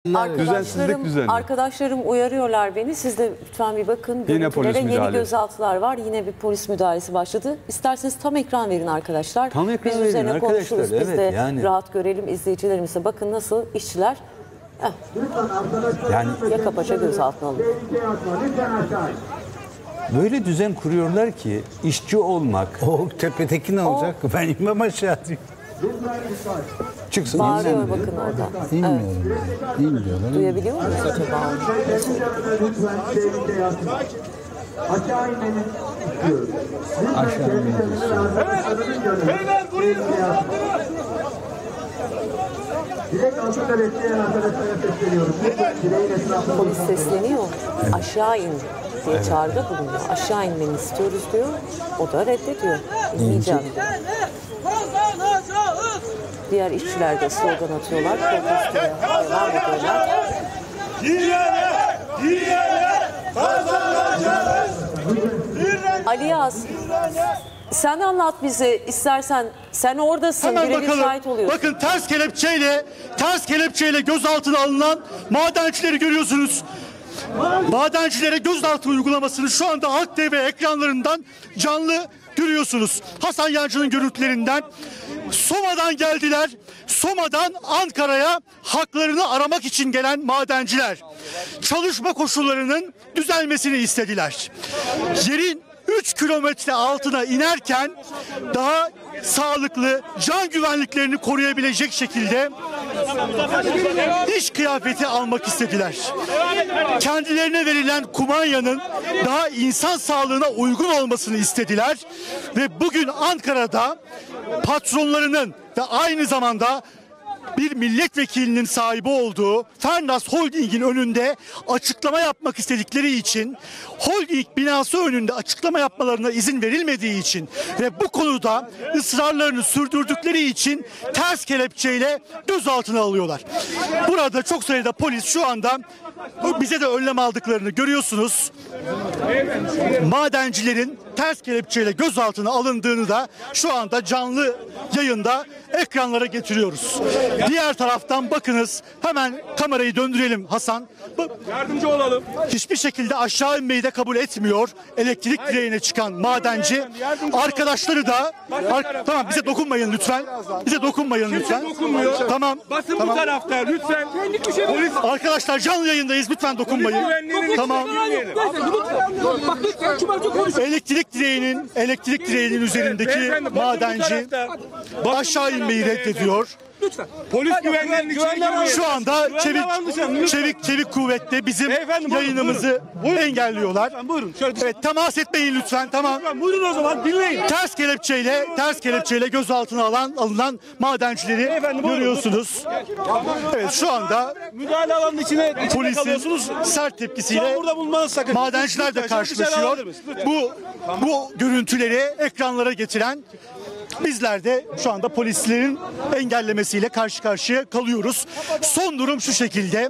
Arkadaşlarım uyarıyorlar beni. Siz de lütfen bir bakın. Görüntülere yeni gözaltılar var. Yine bir polis müdahalesi başladı. İsterseniz tam ekran verin arkadaşlar. Tam ekran biz verin üzerine arkadaşlar. konuşuruz. Biz de yani. rahat görelim izleyicilerimize. Bakın nasıl işçiler yani yaka paça gözaltına alındı. Böyle düzen kuruyorlar ki işçi olmak. O tepedeki ne olacak? Ben inmem aşağı diyeyim. Çıksın. Bağırıyor bakın orada. İnmiyorum. Evet. İnmiyorlar. Duyabiliyor muyuz acaba? Aşağı inmeniz istiyoruz. Aşağı inmeniz istiyoruz. Evet. Beyler burayı direkt altında bekleyen arkadaşlara sesleniyoruz. Direğin etrafında. Polis sesleniyor. Aşağı in diye çağrıda bulunuyor. Aşağı inmeni istiyoruz diyor. O da reddediyor. İnmeyeceğim diyor. Diğer işçiler de slogan atıyorlar. Protestoya devam ediyorlar. Ali Yaz, sen anlat bize istersen. Sen oradasın. Hemen Birebir bakalım. şahit oluyorsun. Bakın ters kelepçeyle gözaltına alınan madencileri görüyorsunuz. Madencilere gözaltı uygulamasını şu anda Halk TV ekranlarından canlı görüyorsunuz. Hasan Yancı'nın görüntülerinden. Soma'dan geldiler. Soma'dan Ankara'ya haklarını aramak için gelen madenciler. Çalışma koşullarının düzelmesini istediler. Yerin 3 kilometre altına inerken daha sağlıklı, can güvenliklerini koruyabilecek şekilde iş kıyafeti almak istediler. Kendilerine verilen kumanyanın daha insan sağlığına uygun olmasını istediler ve bugün Ankara'da patronlarının ve aynı zamanda bir milletvekilinin sahibi olduğu Fernas Holding'in önünde açıklama yapmak istedikleri için, Holding binası önünde açıklama yapmalarına izin verilmediği için ve bu konuda ısrarlarını sürdürdükleri için ters kelepçeyle gözaltına alıyorlar. Burada çok sayıda polis şu anda bize de önlem aldıklarını görüyorsunuz. Madencilerin ters kelepçeyle gözaltına alındığını da şu anda canlı yayında ekranlara getiriyoruz. Diğer taraftan bakınız, hemen kamerayı döndürelim Hasan. Yardımcı olalım. Hiçbir şekilde aşağı inmeyi de kabul etmiyor elektrik direğine çıkan madenci. Arkadaşları da tamam, bize dokunmayın lütfen. Bize dokunmayın lütfen. Dokunmuyor. Tamam. Basın tamam. bu tarafta lütfen. Polis Arkadaşlar canlı yayındayız, lütfen dokunmayın. Tamam. Elektrik direğinin üzerindeki madenci aşağı inmeyi reddediyor. lütfen. Polis güvenliğinin içine girmeyin. Şu anda çevik kuvvetle bizim yayınımızı engelliyorlar. Buyurun. Evet, temas etmeyin lütfen. Tamam. Buyurun o zaman dinleyin. Ters kelepçeyle gözaltına alınan madencileri görüyorsunuz. Evet, şu anda müdahale alanının içine polisin sert tepkisiyle burada bulunmanız sakın. madenciler de karşılaşıyor. Bu görüntüleri ekranlara getiren bizler de şu anda polislerin engellemesiyle karşı karşıya kalıyoruz. Son durum şu şekilde.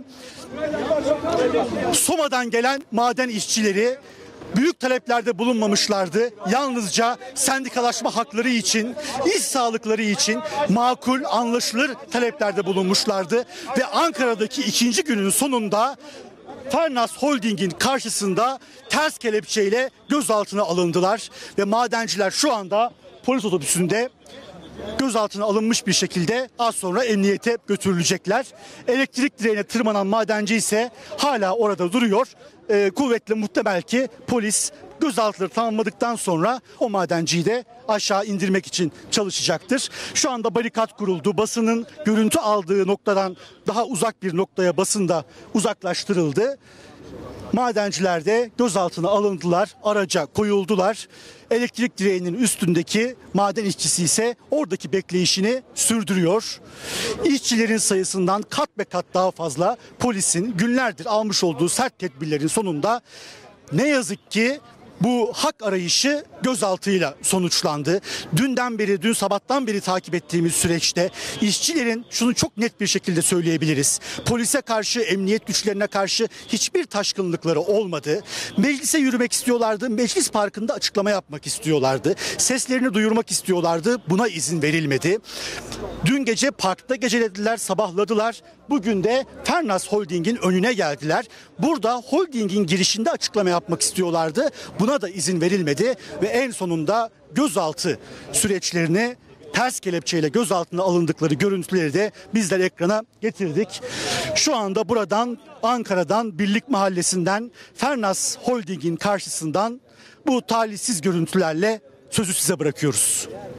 Soma'dan gelen maden işçileri büyük taleplerde bulunmamışlardı. Yalnızca sendikalaşma hakları için, iş sağlıkları için makul, anlaşılır taleplerde bulunmuşlardı. Ve Ankara'daki ikinci günün sonunda Fernas Holding'in karşısında ters kelepçeyle gözaltına alındılar. Ve madenciler şu anda polis otobüsünde gözaltına alınmış bir şekilde az sonra emniyete götürülecekler. Elektrik direğine tırmanan madenci ise hala orada duruyor. Kuvvetle muhtemel ki polis gözaltıları tamamladıktan sonra o madenciyi de aşağı indirmek için çalışacaktır. Şu anda barikat kuruldu. Basının görüntü aldığı noktadan daha uzak bir noktaya basın da uzaklaştırıldı. Madenciler de gözaltına alındılar, araca koyuldular. Elektrik direğinin üstündeki maden işçisi ise oradaki bekleyişini sürdürüyor. İşçilerin sayısından kat be kat daha fazla polisin günlerdir almış olduğu sert tedbirlerin sonunda ne yazık ki bu hak arayışı gözaltıyla sonuçlandı. Dün sabahtan beri takip ettiğimiz süreçte işçilerin şunu çok net bir şekilde söyleyebiliriz. Polise karşı, emniyet güçlerine karşı hiçbir taşkınlıkları olmadı. Meclise yürümek istiyorlardı. Meclis Parkı'nda açıklama yapmak istiyorlardı. Seslerini duyurmak istiyorlardı. Buna izin verilmedi. Dün gece parkta gecelediler, sabahladılar. Bugün de Fernaz Holding'in önüne geldiler. Burada holdingin girişinde açıklama yapmak istiyorlardı. Buna da izin verilmedi ve en sonunda gözaltı süreçlerini ters kelepçeyle gözaltına alındıkları görüntüleri de bizler ekrana getirdik. Şu anda buradan Ankara'dan Birlik Mahallesi'nden Fernaz Holding'in karşısından bu talihsiz görüntülerle sözü size bırakıyoruz.